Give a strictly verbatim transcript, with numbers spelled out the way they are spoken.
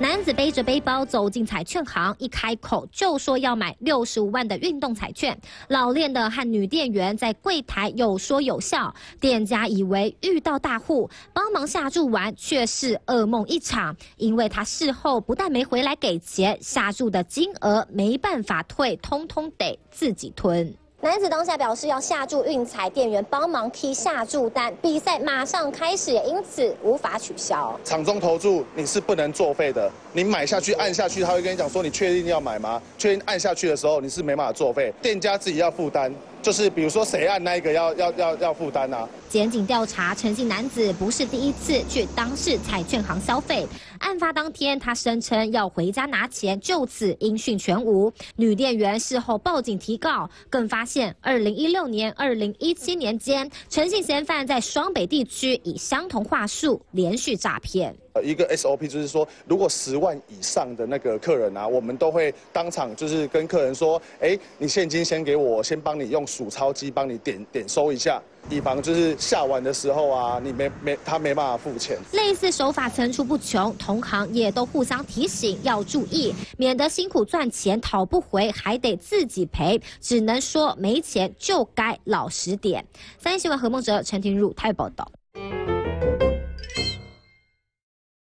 男子背着背包走进彩券行，一开口就说要买六十五万的运动彩券。老练的和女店员在柜台有说有笑，店家以为遇到大户，帮忙下注完，却是噩梦一场。因为他事后不但没回来给钱，下注的金额没办法退，通通得自己吞。 男子当下表示要下注运彩，店员帮忙批下注单，比赛马上开始，也因此无法取消。 场中投注你是不能作废的，你买下去按下去，他会跟你讲说你确定要买吗？确定按下去的时候你是没办法作废，店家自己要负担。 就是比如说谁按那一个要要要要负担啊。 检警调查，陈姓男子不是第一次去当事彩券行消费。案发当天，他声称要回家拿钱，就此音讯全无。女店员事后报警提告，更发现二零一六年、二零一七年间，陈姓嫌犯在双北地区以相同话术连续诈骗。 呃，一个 S O P 就是说，如果十万以上的那个客人啊，我们都会当场就是跟客人说，哎，你现金先给我，先帮你用数钞机帮你点点收一下，以防就是下完的时候啊，你没没他没办法付钱。 类似手法层出不穷，同行也都互相提醒要注意，免得辛苦赚钱讨不回，还得自己赔。只能说没钱就该老实点。三立新闻何梦哲、陈庭儒台北报道。